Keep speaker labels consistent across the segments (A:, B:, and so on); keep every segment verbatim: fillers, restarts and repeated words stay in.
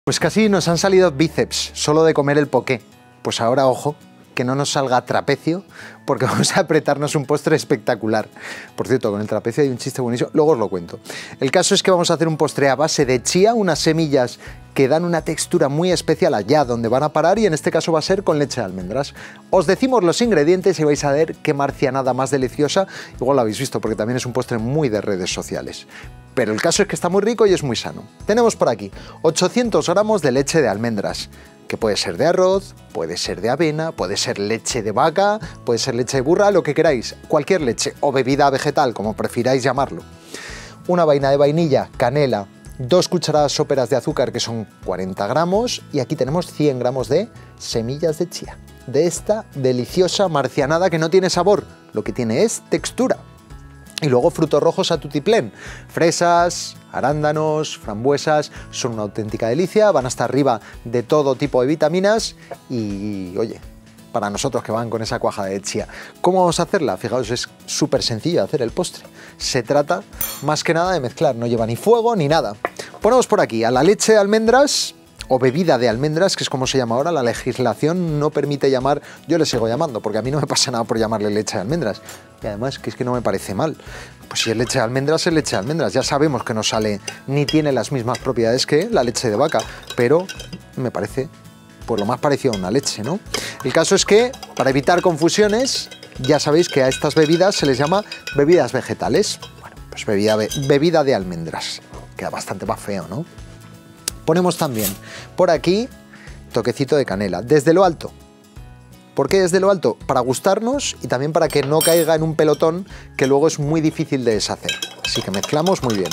A: Pues casi nos han salido bíceps solo de comer el poké. Pues ahora, ojo, que no nos salga trapecio, porque vamos a apretarnos un postre espectacular. Por cierto, con el trapecio hay un chiste buenísimo, luego os lo cuento. El caso es que vamos a hacer un postre a base de chía, unas semillas que dan una textura muy especial allá donde van a parar, y en este caso va a ser con leche de almendras. Os decimos los ingredientes y vais a ver qué marcianada más deliciosa. Igual lo habéis visto porque también es un postre muy de redes sociales. Pero el caso es que está muy rico y es muy sano. Tenemos por aquí ochocientos gramos de leche de almendras, que puede ser de arroz, puede ser de avena, puede ser leche de vaca, puede ser leche de burra, lo que queráis, cualquier leche o bebida vegetal, como prefiráis llamarlo. Una vaina de vainilla, canela, dos cucharadas soperas de azúcar, que son cuarenta gramos, y aquí tenemos cien gramos de semillas de chía, de esta deliciosa marcianada que no tiene sabor, lo que tiene es textura. Y luego frutos rojos a tutiplén, fresas, arándanos, frambuesas, son una auténtica delicia, van hasta arriba de todo tipo de vitaminas y, oye, para nosotros que van con esa cuaja de chía. ¿Cómo vamos a hahacerla? Fijaos, es súper sencillo hacer el postre. Se trata más que nada de mezclar, no lleva ni fuego ni nada. Ponemos por aquí a la leche de almendras, o bebida de almendras, que es como se llama ahora. La legislación no permite llamar, yo le sigo llamando, porque a mí no me pasa nada por llamarle leche de almendras. Y además que es que no me parece mal. Pues si es leche de almendras, es leche de almendras. Ya sabemos que no sale ni tiene las mismas propiedades que la leche de vaca, pero me parece pues lo más parecido a una leche, ¿no? El caso es que, para evitar confusiones, ya sabéis que a estas bebidas se les llama bebidas vegetales. Bueno, pues bebida, bebida de almendras. Queda bastante más feo, ¿no? Ponemos también por aquí toquecito de canela, desde lo alto. ¿Por qué desde lo alto? Para gustarnos y también para que no caiga en un pelotón que luego es muy difícil de deshacer. Así que mezclamos muy bien.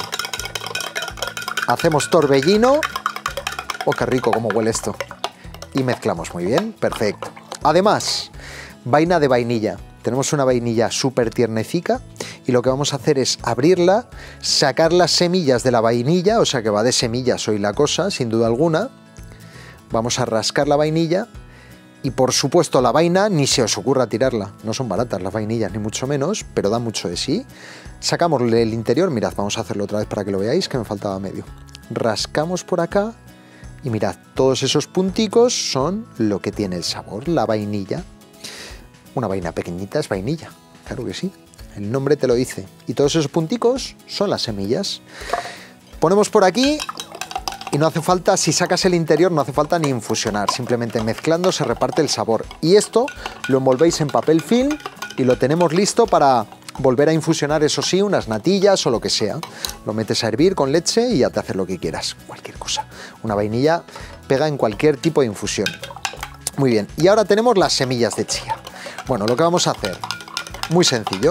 A: Hacemos torbellino. ¡Oh, qué rico cómo huele esto! Y mezclamos muy bien, perfecto. Además, vaina de vainilla. Tenemos una vainilla súper tiernecica y lo que vamos a hacer es abrirla, sacar las semillas de la vainilla, o sea que va de semillas hoy la cosa, sin duda alguna. Vamos a rascar la vainilla y, por supuesto, la vaina ni se os ocurra tirarla. No son baratas las vainillas, ni mucho menos, pero dan mucho de sí. Sacamos el interior, mirad, vamos a hacerlo otra vez para que lo veáis, que me faltaba medio. Rascamos por acá y mirad, todos esos punticos son lo que tiene el sabor, la vainilla. Una vaina pequeñita es vainilla, claro que sí, el nombre te lo dice. Y todos esos punticos son las semillas. Ponemos por aquí y no hace falta, si sacas el interior, no hace falta ni infusionar, simplemente mezclando se reparte el sabor. Y esto lo envolvéis en papel film y lo tenemos listo para volver a infusionar, eso sí, unas natillas o lo que sea. Lo metes a hervir con leche y ya te haces lo que quieras, cualquier cosa. Una vainilla pega en cualquier tipo de infusión. Muy bien, y ahora tenemos las semillas de chía. Bueno, lo que vamos a hacer, muy sencillo.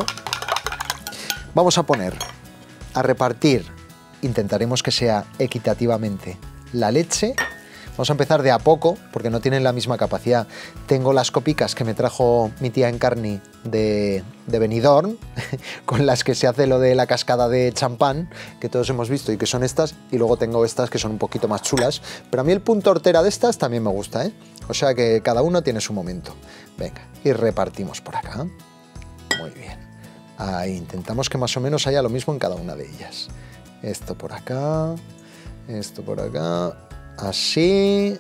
A: Vamos a poner, a repartir, intentaremos que sea equitativamente, la leche. Vamos a empezar de a poco, porque no tienen la misma capacidad. Tengo las copicas que me trajo mi tía Encarni de, de Benidorm, con las que se hace lo de la cascada de champán, que todos hemos visto y que son estas, y luego tengo estas que son un poquito más chulas, pero a mí el punto hortera de estas también me gusta, ¿eh? O sea que cada uno tiene su momento. Venga, y repartimos por acá. Muy bien. Ahí, intentamos que más o menos haya lo mismo en cada una de ellas. Esto por acá, esto por acá, así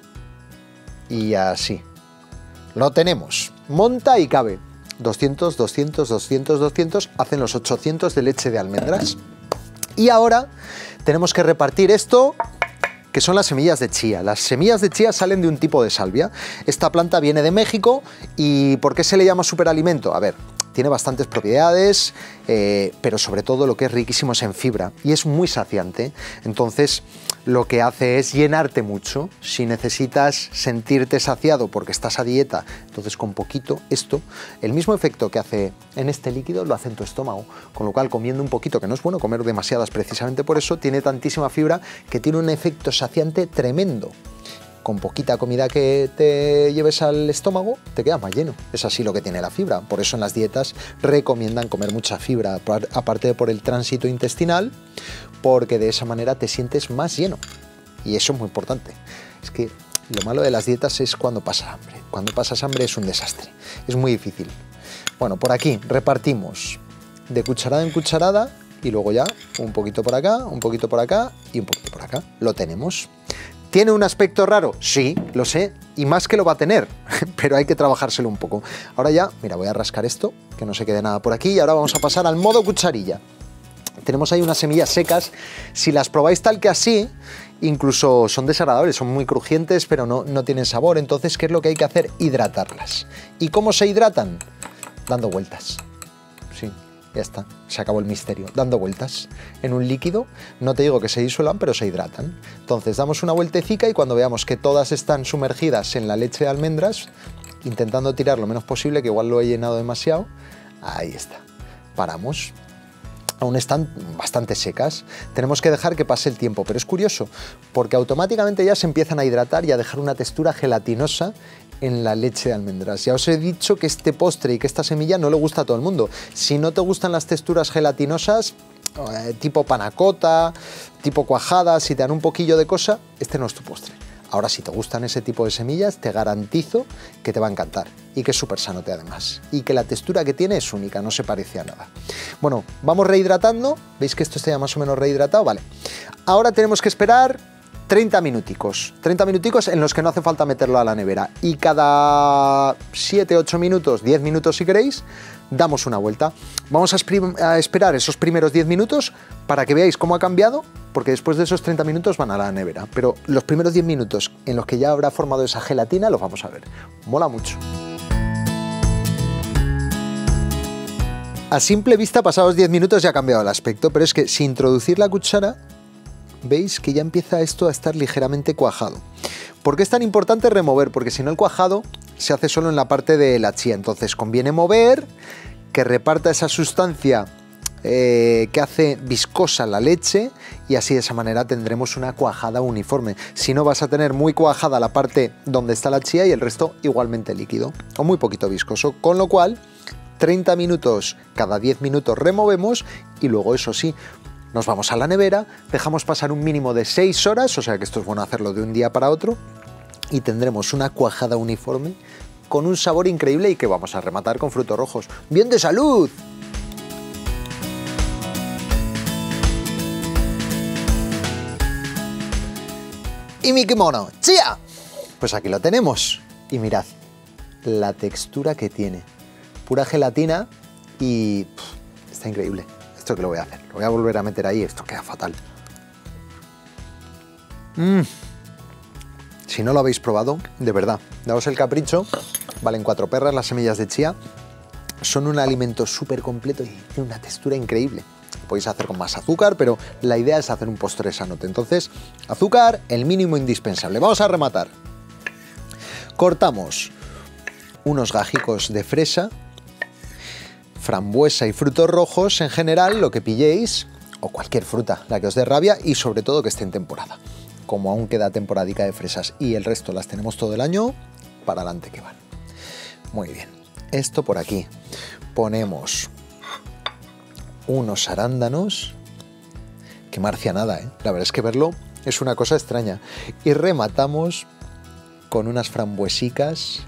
A: y así. Lo tenemos. Monta y cabe. doscientos, doscientos, doscientos, doscientos, hacen los ochocientos de leche de almendras. Y ahora tenemos que repartir esto, que son las semillas de chía. Las semillas de chía salen de un tipo de salvia. Esta planta viene de México. ¿Y por qué se le llama superalimento? A ver, tiene bastantes propiedades, eh, pero sobre todo lo que es riquísimo es en fibra y es muy saciante. Entonces, lo que hace es llenarte mucho. Si necesitas sentirte saciado porque estás a dieta, entonces con poquito, esto, el mismo efecto que hace en este líquido lo hace en tu estómago. Con lo cual, comiendo un poquito, que no es bueno comer demasiadas precisamente por eso, tiene tantísima fibra que tiene un efecto saciante tremendo. Con poquita comida que te lleves al estómago, te quedas más lleno. Es así lo que tiene la fibra. Por eso en las dietas recomiendan comer mucha fibra, aparte de por el tránsito intestinal, porque de esa manera te sientes más lleno. Y eso es muy importante. Es que lo malo de las dietas es cuando pasas hambre. Cuando pasas hambre es un desastre. Es muy difícil. Bueno, por aquí repartimos de cucharada en cucharada y luego ya un poquito por acá, un poquito por acá y un poquito por acá. Lo tenemos. ¿Tiene un aspecto raro? Sí, lo sé, y más que lo va a tener, pero hay que trabajárselo un poco. Ahora ya, mira, voy a rascar esto, que no se quede nada por aquí, y ahora vamos a pasar al modo cucharilla. Tenemos ahí unas semillas secas, si las probáis tal que así, incluso son desagradables, son muy crujientes, pero no, no tienen sabor. Entonces, ¿qué es lo que hay que hacer? Hidratarlas. ¿Y cómo se hidratan? Dando vueltas. Sí, ya está, se acabó el misterio. Dando vueltas en un líquido, no te digo que se disuelvan, pero se hidratan. Entonces, damos una vueltecica y cuando veamos que todas están sumergidas en la leche de almendras, intentando tirar lo menos posible, que igual lo he llenado demasiado, ahí está. Paramos. Aún están bastante secas, tenemos que dejar que pase el tiempo, pero es curioso, porque automáticamente ya se empiezan a hidratar y a dejar una textura gelatinosa en la leche de almendras. Ya os he dicho que este postre y que esta semilla no le gusta a todo el mundo. Si no te gustan las texturas gelatinosas, eh, tipo panacota, tipo cuajada, si te dan un poquillo de cosa, este no es tu postre. Ahora, si te gustan ese tipo de semillas, te garantizo que te va a encantar y que es súper sanote además. Y que la textura que tiene es única, no se parece a nada. Bueno, vamos rehidratando. ¿Veis que esto está ya más o menos rehidratado? Vale. Ahora tenemos que esperar treinta minuticos. treinta minuticos en los que no hace falta meterlo a la nevera. Y cada siete, ocho minutos, diez minutos si queréis, damos una vuelta. Vamos a, a esperar esos primeros diez minutos para que veáis cómo ha cambiado, porque después de esos treinta minutos van a la nevera. Pero los primeros diez minutos en los que ya habrá formado esa gelatina los vamos a ver. Mola mucho. A simple vista, pasados diez minutos ya ha cambiado el aspecto, pero es que sin introducir la cuchara, veis que ya empieza esto a estar ligeramente cuajado. ¿Por qué es tan importante remover? Porque si no, el cuajado se hace solo en la parte de la chía. Entonces conviene mover, que reparta esa sustancia eh, que hace viscosa la leche, y así de esa manera tendremos una cuajada uniforme. Si no, vas a tener muy cuajada la parte donde está la chía y el resto igualmente líquido o muy poquito viscoso, con lo cual treinta minutos, cada diez minutos removemos y luego, eso sí, nos vamos a la nevera, dejamos pasar un mínimo de seis horas, o sea que esto es bueno hacerlo de un día para otro, y tendremos una cuajada uniforme con un sabor increíble y que vamos a rematar con frutos rojos. ¡Bien de salud! ¿Y mi kimono? ¡Chía! Pues aquí lo tenemos. Y mirad, la textura que tiene. Pura gelatina y pff, está increíble. Esto que lo voy a hacer, lo voy a volver a meter ahí, esto queda fatal. Mm. Si no lo habéis probado, de verdad, daos el capricho. Valen cuatro perras las semillas de chía. Son un alimento súper completo y tiene una textura increíble. Lo podéis hacer con más azúcar, pero la idea es hacer un postre sanote. Entonces, azúcar, el mínimo indispensable. Vamos a rematar. Cortamos unos gajicos de fresa, frambuesa y frutos rojos, en general lo que pilléis, o cualquier fruta, la que os dé rabia, y sobre todo que esté en temporada. Como aún queda temporadica de fresas y el resto las tenemos todo el año, para adelante que van. Muy bien, esto por aquí. Ponemos unos arándanos, que marcianada, ¿eh? La verdad es que verlo es una cosa extraña. Y rematamos con unas frambuesicas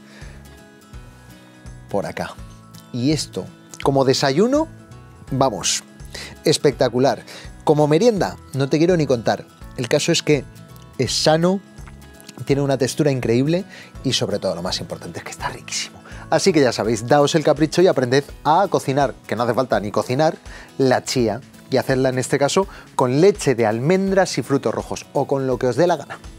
A: por acá. Y esto, como desayuno, vamos, espectacular. Como merienda, no te quiero ni contar. El caso es que es sano, tiene una textura increíble y sobre todo lo más importante es que está riquísimo. Así que ya sabéis, daos el capricho y aprended a cocinar, que no hace falta ni cocinar, la chía. Y hacerla en este caso con leche de almendras y frutos rojos, o con lo que os dé la gana.